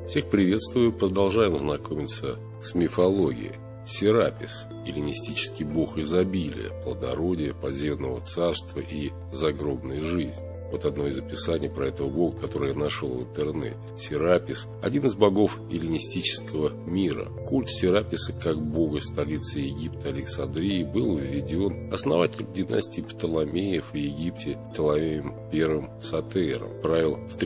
Всех приветствую, продолжаем знакомиться с мифологией. Серапис – эллинистический бог изобилия, плодородия, подземного царства и загробной жизни. Вот одно из описаний про этого бога, которое я нашел в интернете. Серапис – один из богов эллинистического мира. Культ Сераписа как бога столицы Египта Александрии был введен основателем династии Птоломеев в Египте Птоломеем I Сотейром. Правил в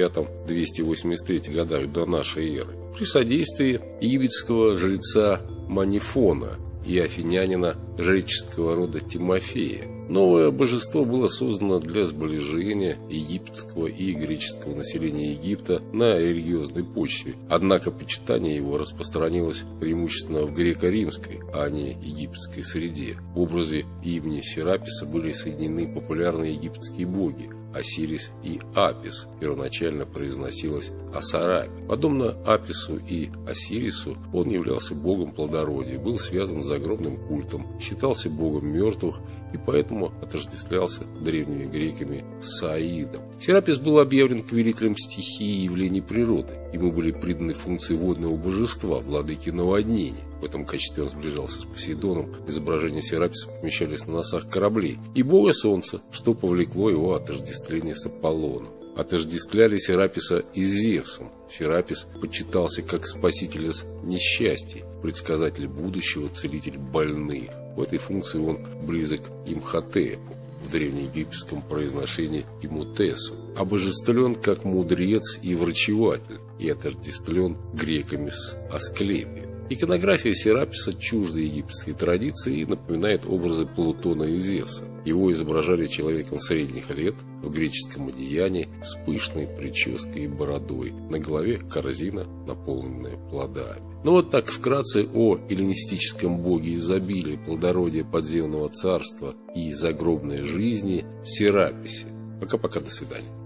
305-283 годах до нашей эры. При содействии египетского жреца Манифона и афинянина жреческого рода Тимофея. Новое божество было создано для сближения египетского и греческого населения Египта на религиозной почве. Однако почитание его распространилось преимущественно в греко-римской, а не египетской среде. В образе имени Сераписа были соединены популярные египетские боги Осирис и Апис. Первоначально произносилось Асарапи. Подобно Апису и Осирису, он являлся богом плодородия, был связан с загробным культом, считался богом мертвых и поэтому отождествлялся древними греками с Аидом. Серапис был объявлен повелителем стихии и явлений природы. Ему были приданы функции водного божества, владыки наводнений. В этом качестве он сближался с Посейдоном. Изображения Сераписа помещались на носах кораблей. И бога солнца, что повлекло его отождествление с Аполлоном. Отождествляли Сераписа и с Зевсом. Серапис почитался как спаситель из несчастий, предсказатель будущего, целитель больных. В этой функции он близок Имхотепу, в древнеегипетском произношении Имутесу. Обожествлен как мудрец и врачеватель и отождествлен греками с Асклепием. Иконография Сераписа чужда египетской традиции и напоминает образы Плутона и Зевса. Его изображали человеком средних лет в греческом одеянии с пышной прической и бородой. На голове корзина, наполненная плодами. Ну вот так вкратце о эллинистическом боге изобилия, плодородия, подземного царства и загробной жизни Сераписе. Пока-пока, до свидания.